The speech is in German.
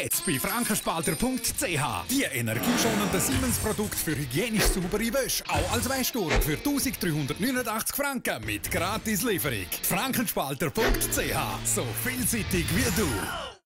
Jetzt bei frankenspalter.ch. Die energieschonenden Siemens-Produkte für hygienisch saubere Wäsche. Auch als Wäschturm für 1389 Franken mit Gratislieferung. frankenspalter.ch. So vielseitig wie du.